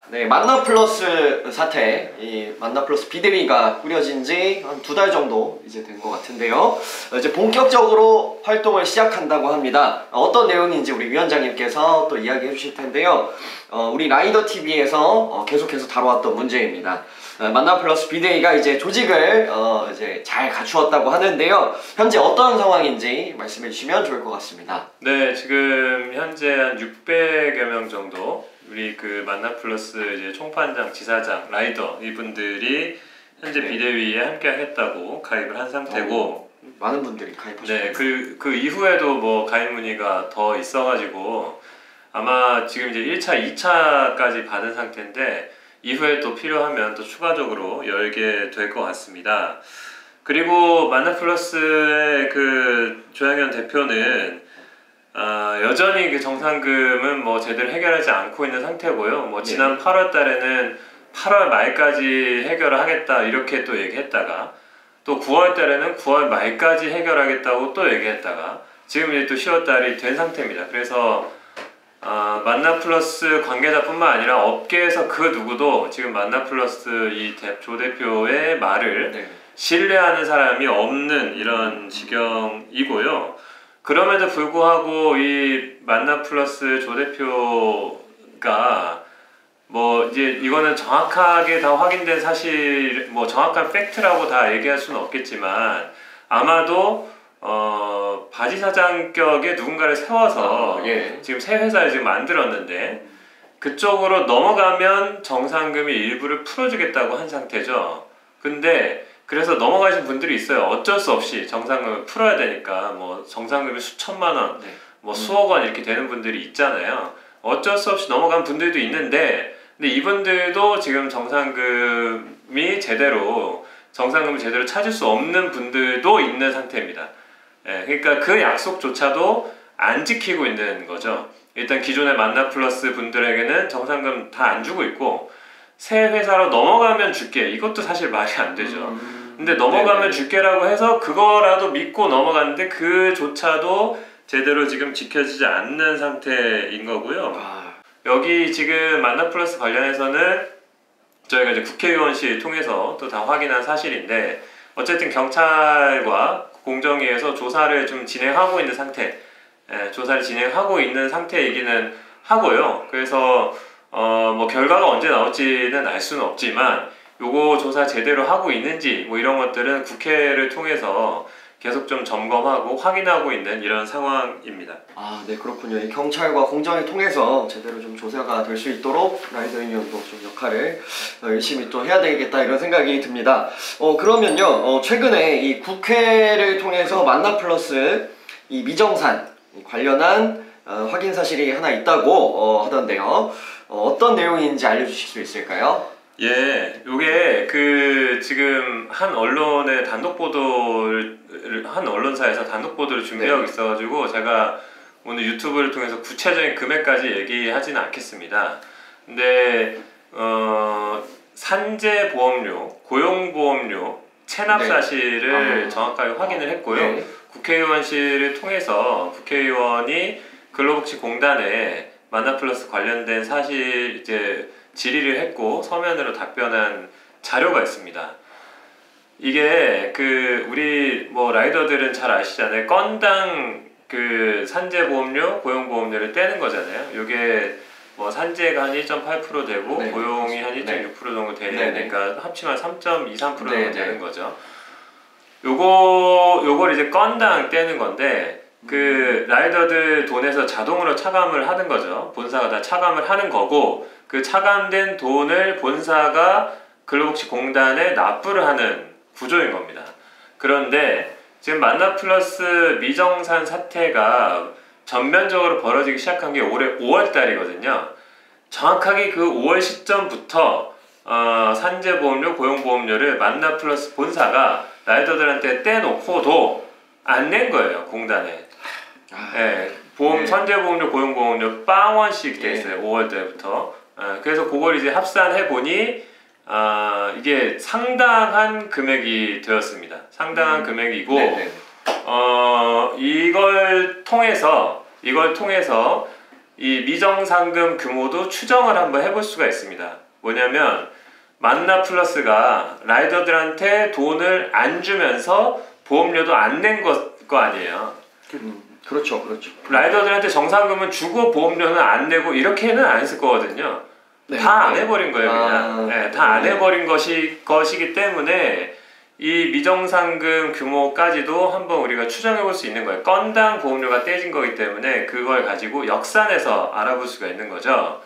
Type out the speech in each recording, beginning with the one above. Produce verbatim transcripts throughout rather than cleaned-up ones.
네, 만나플러스 사태, 이 만나플러스 비대위가 꾸려진 지 한 두 달 정도 이제 된 것 같은데요. 이제 본격적으로 활동을 시작한다고 합니다. 어떤 내용인지 우리 위원장님께서 또 이야기해 주실 텐데요. 어, 우리 라이더티비에서 어, 계속해서 다뤄왔던 문제입니다. 어, 만나플러스 비대위가 이제 조직을 어, 이제 잘 갖추었다고 하는데요. 현재 어떤 상황인지 말씀해 주시면 좋을 것 같습니다. 네, 지금 현재 한 육백여 명 정도 우리 그 만나플러스 이제 총판장, 지사장, 라이더 이분들이 현재 네. 비대위에 함께 하겠다고 가입을 한 상태고 어, 많은 분들이 가입하셨네요. 네, 그, 그 이후에도 뭐 가입 문의가 더 있어가지고 아마 지금 이제 일 차, 이 차까지 받은 상태인데 이후에 또 필요하면 또 추가적으로 열게 될 것 같습니다. 그리고 만나플러스의 그 조양현 대표는 어, 여전히 그 정상금은 뭐 제대로 해결하지 않고 있는 상태고요. 뭐 지난 네. 팔월 달에는 팔월 말까지 해결을 하겠다 이렇게 또 얘기했다가 또 구월 달에는 구월 말까지 해결하겠다고 또 얘기했다가 지금 이제 또 시월 달이 된 상태입니다. 그래서 어, 만나플러스 관계자뿐만 아니라 업계에서 그 누구도 지금 만나플러스 이 대, 조 대표의 말을 네. 신뢰하는 사람이 없는 이런 지경이고요. 그럼에도 불구하고 이 만나플러스 조 대표가 뭐 이제 이거는 정확하게 다 확인된 사실, 뭐 정확한 팩트라고 다 얘기할 수는 없겠지만 아마도 어 바지 사장격의 누군가를 세워서 아, 예. 지금 새 회사를 지금 만들었는데 그쪽으로 넘어가면 정상금의 일부를 풀어주겠다고 한 상태죠. 근데 그래서 넘어가신 분들이 있어요. 어쩔 수 없이 정상금을 풀어야 되니까 뭐 정상금이 수천만 원, 네. 뭐 수억 원 이렇게 되는 분들이 있잖아요. 어쩔 수 없이 넘어간 분들도 있는데 근데 이분들도 지금 정상금이 제대로 정상금을 제대로 찾을 수 없는 분들도 있는 상태입니다. 예, 그러니까 그 약속조차도 안 지키고 있는 거죠. 일단 기존의 만나플러스 분들에게는 정상금 다 안 주고 있고 새 회사로 넘어가면 줄게 이것도 사실 말이 안 되죠. 음, 근데 넘어가면 네네. 줄게라고 해서 그거라도 믿고 넘어갔는데 그조차도 제대로 지금 지켜지지 않는 상태인 거고요. 아. 여기 지금 만나플러스 관련해서는 저희가 이제 국회의원실 통해서 또 다 확인한 사실인데 어쨌든 경찰과 공정위에서 조사를 좀 진행하고 있는 상태, 예, 조사를 진행하고 있는 상태이기는 하고요. 그래서 어, 뭐 결과가 언제 나올지는 알 수는 없지만 요거 조사 제대로 하고 있는지 뭐 이런 것들은 국회를 통해서 계속 좀 점검하고 확인하고 있는 이런 상황입니다. 아, 네, 그렇군요. 이 경찰과 공정을 통해서 제대로 좀 조사가 될 수 있도록 라이더 유니언도 좀 역할을 어, 열심히 또 해야 되겠다 이런 생각이 듭니다. 어, 그러면요, 어, 최근에 이 국회를 통해서 만나플러스 이 미정산 관련한 어, 확인 사실이 하나 있다고 어, 하던데요. 어, 어떤 내용인지 알려주실 수 있을까요? 예, 요게 그 지금 한 언론의 단독 보도를 한 언론사에서 단독 보도를 준비하고 네. 있어가지고 제가 오늘 유튜브를 통해서 구체적인 금액까지 얘기하지는 않겠습니다. 근데 어, 산재 보험료, 고용 보험료 체납 네. 사실을 아, 정확하게 확인을 했고요. 네. 국회의원실을 통해서 국회의원이 근로복지공단에 만나플러스 관련된 사실 이제 질의를 했고 서면으로 답변한 자료가 있습니다. 이게 그 우리 뭐 라이더들은 잘 아시잖아요. 건당 그 산재보험료, 고용보험료를 떼는 거잖아요. 이게 뭐 산재가 한 일 점 팔 퍼센트 되고 네, 고용이 한 일 점 육 퍼센트 정도 되니까 네, 네. 합치면 삼 점 이삼 퍼센트 정도 네, 되는 네. 거죠. 요거 요걸 이제 건당 떼는 건데 그 라이더들 돈에서 자동으로 차감을 하는 거죠. 본사가 다 차감을 하는 거고 그 차감된 돈을 본사가 근로복지공단에 납부를 하는 구조인 겁니다. 그런데 지금 만나플러스 미정산 사태가 전면적으로 벌어지기 시작한 게 올해 오월 달이거든요. 정확하게 그 오월 시점부터 어, 산재보험료, 고용보험료를 만나플러스 본사가 라이더들한테 떼놓고도 안 낸 거예요, 공단에. 아, 네, 보험, 네. 산재보험료, 고용보험료 빵원씩 돼 있어요, 네. 오월 달부터. 어, 그래서 그걸 이제 합산해 보니 어, 이게 상당한 금액이 되었습니다. 상당한 음. 금액이고 네네. 어, 이걸 통해서 이걸 통해서 이 미정상금 규모도 추정을 한번 해볼 수가 있습니다. 뭐냐면 만나플러스가 라이더들한테 돈을 안 주면서 보험료도 안 낸 거 아니에요. 음, 그렇죠, 그렇죠. 라이더들한테 정상금은 주고 보험료는 안 내고 이렇게는 안 했을 거거든요. 네. 다 안 해버린 거예요, 그냥. 아, 네, 다 안 네. 해버린 것이 것이기 때문에 이 미정상금 규모까지도 한번 우리가 추정해 볼 수 있는 거예요. 건당 보험료가 떼진 거기 때문에 그걸 가지고 역산해서 알아볼 수가 있는 거죠.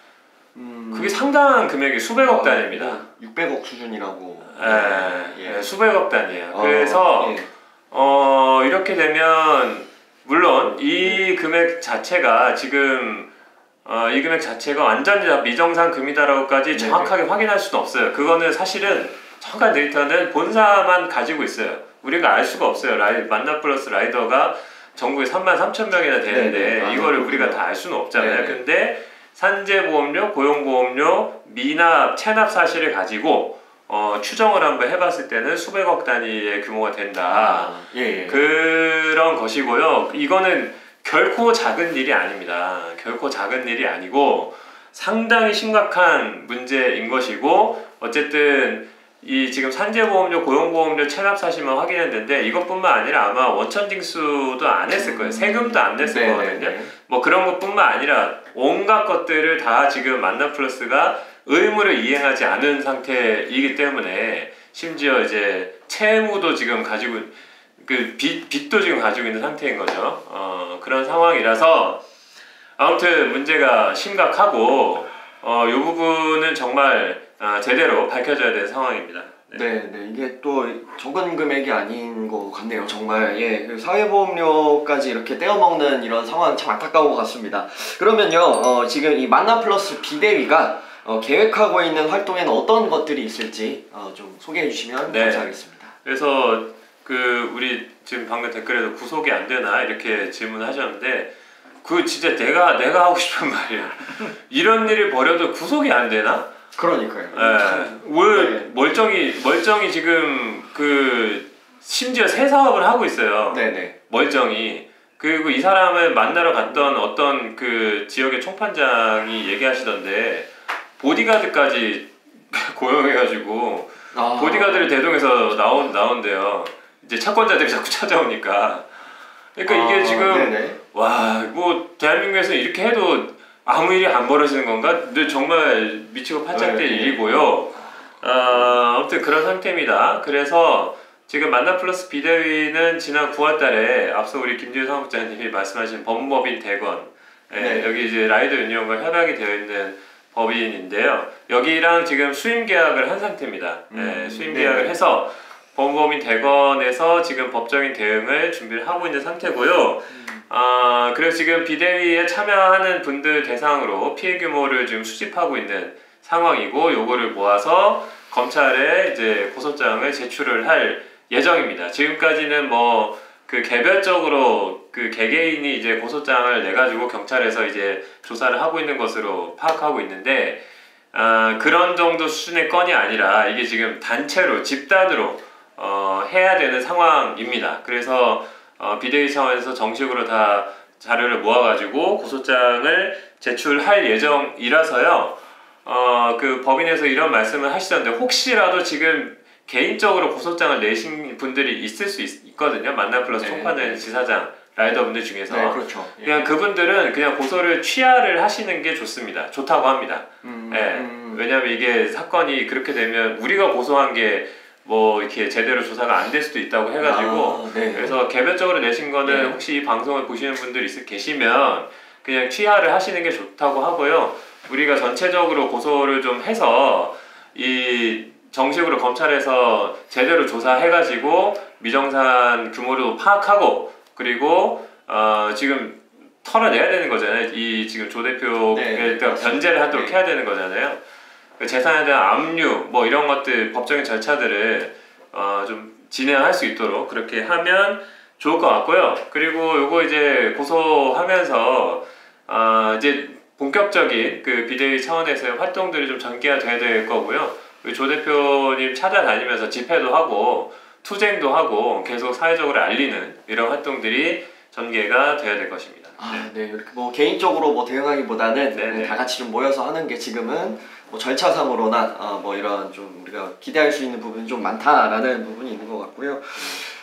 음, 그게 상당한 금액이 수백억 아, 단위입니다. 뭐 육백억 수준이라고. 예, 예. 예, 수백억 단위예요. 아, 그래서 예. 어, 이렇게 되면 물론 이 금액 자체가 지금 어, 이 금액 자체가 완전히 다 미정상금이다라고까지 정확하게 확인할 수는 없어요. 그거는 사실은 정확한 데이터는 본사만 가지고 있어요. 우리가 알 수가 없어요. 라이, 만나플러스 라이더가 전국에 삼만 삼천 명이나 되는데 네네. 아, 이거를 그렇군요. 우리가 다 알 수는 없잖아요. 네네. 근데 산재보험료, 고용보험료, 미납, 체납 사실을 가지고 어, 추정을 한번 해봤을 때는 수백억 단위의 규모가 된다. 아, 예, 예. 그런 것이고요. 이거는 결코 작은 일이 아닙니다. 결코 작은 일이 아니고 상당히 심각한 문제인 것이고 어쨌든 이 지금 산재보험료, 고용보험료 체납 사실만 확인했는데 이것뿐만 아니라 아마 원천징수도 안 했을 거예요. 세금도 안 냈을 네네네. 거거든요. 뭐 그런 것뿐만 아니라 온갖 것들을 다 지금 만나플러스가 의무를 이행하지 않은 상태이기 때문에 심지어 이제 채무도 지금 가지고 그 빚, 빚도 지금 가지고 있는 상태인 거죠. 어, 그런 상황이라서 아무튼 문제가 심각하고 어, 이 부분은 정말 어, 제대로 밝혀져야 되는 상황입니다. 네. 네, 네, 이게 또 적은 금액이 아닌 것 같네요. 정말 예, 그 사회보험료까지 이렇게 떼어먹는 이런 상황 참 안타까운 것 같습니다. 그러면요, 어, 지금 이 만나플러스 비대위가 어, 계획하고 있는 활동에는 어떤 것들이 있을지 어, 좀 소개해 주시면 네. 감사하겠습니다. 그래서 그 우리 지금 방금 댓글에도 구속이 안 되나 이렇게 질문하셨는데 그 진짜 내가 내가 하고 싶은 말이에요. 이런 일을 벌여도 구속이 안 되나? 그러니까요. 예. 왜 네. 멀쩡히 멀쩡히 지금 그 심지어 새 사업을 하고 있어요. 네네. 멀쩡히. 그리고 이 사람을 만나러 갔던 어떤 그 지역의 총판장이 얘기하시던데 보디가드까지 고용해가지고 아, 보디가드를 대동해서 나온 나온대요. 이제 채권자들이 자꾸 찾아오니까. 그러니까 이게 아, 지금 네네. 와, 뭐 대한민국에서 이렇게 해도 아무 일이 안 벌어지는 건가? 근데 정말 미치고 팔짝 뛸 네, 네. 일이고요. 아, 아무튼 그런 상태입니다. 그래서 지금 만나플러스 비대위는 지난 구월 달에 앞서 우리 김지우 사무국장님이 말씀하신 법무법인 대건 예, 네. 여기 이제 라이더 유니온과 협약이 되어 있는 법인인데요. 여기랑 지금 수임 계약을 한 상태입니다. 음, 예, 수임 네. 계약을 해서 법무법인 대건에서 지금 법적인 대응을 준비를 하고 있는 상태고요. 아, 그래서 지금 비대위에 참여하는 분들 대상으로 피해 규모를 지금 수집하고 있는 상황이고 요거를 모아서 검찰에 이제 고소장을 제출을 할 예정입니다. 지금까지는 뭐 그 개별적으로 그 개개인이 이제 고소장을 내 가지고 경찰에서 이제 조사를 하고 있는 것으로 파악하고 있는데 아, 그런 정도 수준의 건이 아니라 이게 지금 단체로 집단으로 어, 해야 되는 상황입니다. 그래서 어, 비대위 차원에서 정식으로 다 자료를 모아가지고 고소장을 제출할 예정이라서요. 어, 그 법인에서 이런 말씀을 하시던데 혹시라도 지금 개인적으로 고소장을 내신 분들이 있을 수 있, 있거든요. 만나플러스 네. 총판은 지사장 라이더분들 중에서 네, 그렇죠. 예. 그냥 그분들은 그냥 고소를 취하를 하시는 게 좋습니다. 좋다고 합니다. 음, 예. 음, 왜냐면 이게 사건이 그렇게 되면 우리가 고소한 게 뭐 이렇게 제대로 조사가 안 될 수도 있다고 해가지고 아, 네. 그래서 개별적으로 내신 거는 네. 혹시 이 방송을 보시는 분들 있, 계시면 그냥 취하를 하시는 게 좋다고 하고요. 우리가 전체적으로 고소를 좀 해서 이 정식으로 검찰에서 제대로 조사해가지고 미정산 규모를 파악하고 그리고 어 지금 털어내야 되는 거잖아요. 이 지금 조 대표에 네, 변제를 하도록 네. 해야 되는 거잖아요. 그 재산에 대한 압류 뭐 이런 것들 법적인 절차들을 어 좀 진행할 수 있도록 그렇게 하면 좋을 것 같고요. 그리고 요거 이제 고소하면서 어 이제 본격적인 그 비대위 차원에서의 활동들이 좀 전개가 돼야 될 거고요. 우리 조 대표님 찾아다니면서 집회도 하고 투쟁도 하고 계속 사회적으로 알리는 이런 활동들이 전개가 돼야 될 것입니다. 아, 네. 이렇게 뭐 개인적으로 뭐 대응하기보다는 네네. 네, 다 같이 좀 모여서 하는 게 지금은 뭐 절차상으로나 어, 뭐 이런 좀 우리가 기대할 수 있는 부분이 좀 많다라는 부분이 있는 것 같고요.